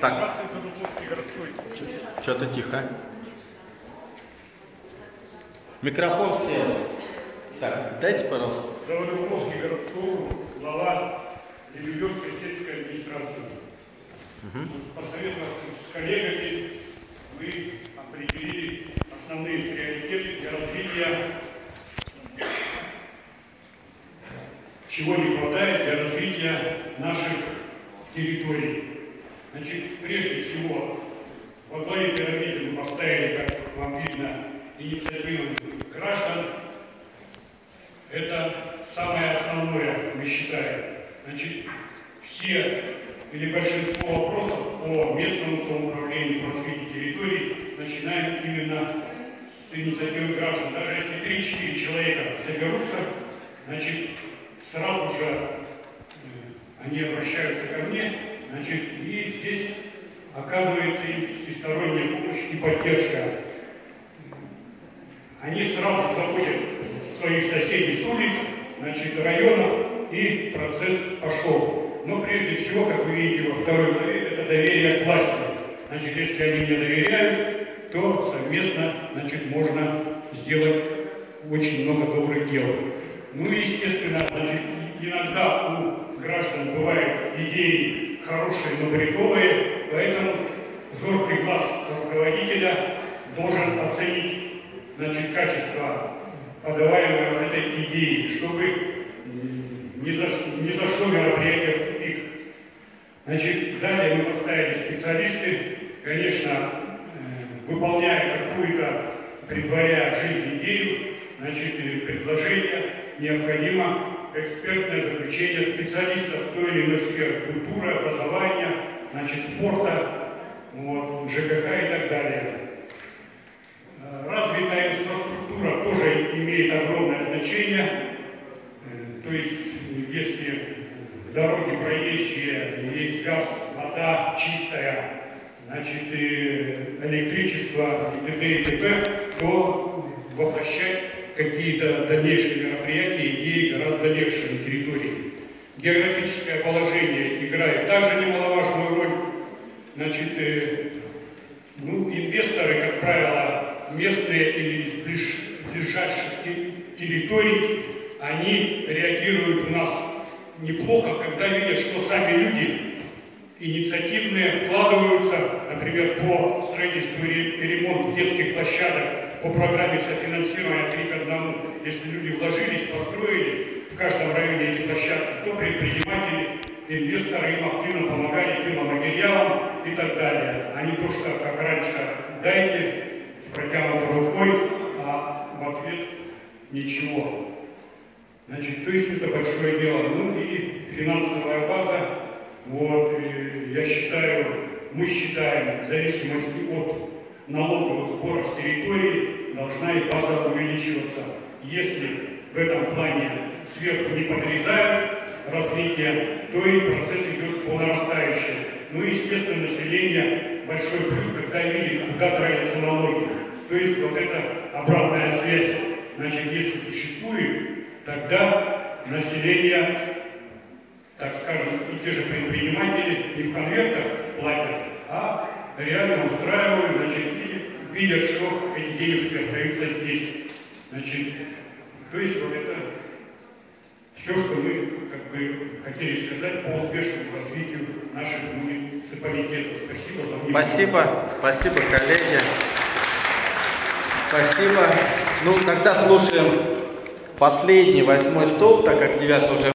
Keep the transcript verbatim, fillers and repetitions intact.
Так. Что-то тихо. Микрофон сел. Так, дайте, пожалуйста. Заводоуковский городской глава Лебедевской сельской администрации. Угу. Посоветовавшись с коллегами, мы определили основные приоритеты для развития, чего не хватает для развития наших территорий. Значит, прежде всего, во главе пирамиды мы поставили, как вам видно, инициативу граждан. Это самое основное, мы считаем. Значит, все или большинство вопросов по местному самоуправлению, по развитию территорий начинаем именно с инициативы граждан. Даже если три-четыре человека соберутся, значит, сразу же они обращаются ко мне, значит, и здесь оказывается им всесторонняя помощь и поддержка. Они сразу заходят своих соседей с улиц, значит, районов, и процесс пошел. Но прежде всего, как вы видите во второй главе, это доверие к власти. Значит, если они мне доверяют, то совместно, значит, можно сделать очень много добрых дел. Ну и, естественно, значит, иногда у граждан бывают идеи хорошие, но бредовые, поэтому зоркий глаз руководителя должен оценить, значит, качество подаваемой вот этой идеи, чтобы ни за, ни за что мероприятие в тупик. Значит, далее мы поставили специалисты, конечно, выполняя какую-то, предваряя жизнь идею, значит, предложение, необходимо экспертное заключение специалистов в той или иной сфере культуры, образования, значит, спорта, вот, ЖКХ и так далее. Развитая инфраструктура тоже имеет огромное значение. То есть, если дороги проезжие, есть газ, вода чистая, значит, электричество и т.д. и т.п., то воплощать какие-то дальнейшие мероприятия, идеи гораздо легче на территории. Географическое положение играет также немаловажную роль. Значит, ну, инвесторы, как правило, местные или из ближайших территорий, они реагируют у нас неплохо, когда видят, что сами люди инициативные вкладываются, например, по строительству и ремонту детских площадок по программе софинансирования три к одному. Если люди вложились, построили в каждом районе эти площадки, то предприниматели, инвесторы им активно помогали пиломатериалом и так далее. А не то, что как раньше дайте с протянутой рукой, а в ответ ничего. Значит, то есть это большое дело. Ну и финансовая база, вот, я считаю, мы считаем, в зависимости от налоговых сборов с территории, должна и база увеличиваться. Если в этом плане сверху не подрезают развитие, то и процесс идет по нарастающей. Ну и, естественно, население большой плюс, когда видит, куда тратятся налоги. То есть вот эта обратная связь, значит, если существует, тогда население, так скажем, и те же предприниматели не в конвертах платят, а реально устраивают, значит, и видят, что эти денежки остаются здесь. Значит, то есть вот это все, что мы как бы хотели сказать по успешному развитию наших муниципалитетов. Спасибо за внимание. Спасибо, спасибо, коллеги. Спасибо. Ну, тогда слушаем последний, восьмой столб, так как девятый уже